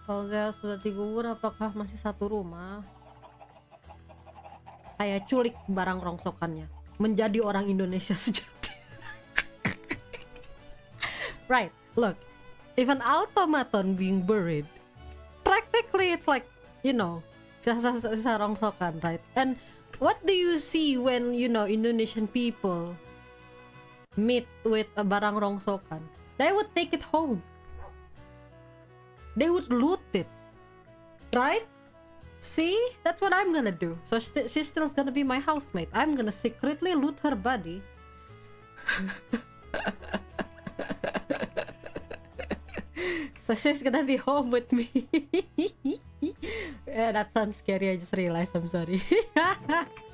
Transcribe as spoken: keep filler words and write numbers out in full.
Kalau saya sudah dikubur, apakah masih satu rumah? Saya culik barang rongsokannya, menjadi orang Indonesia sejati. Right, look, if an automaton being buried, practically it's like, you know, sisa rongsokan, right? And what do you see when, you know, Indonesian people meet with a barang rongsokan? They would take it home. They would loot it, right? See, that's what I'm gonna do. So st she's still gonna be my housemate. I'm gonna secretly loot her body. So she's gonna be home with me. Yeah, that sounds scary. I just realized. I'm sorry.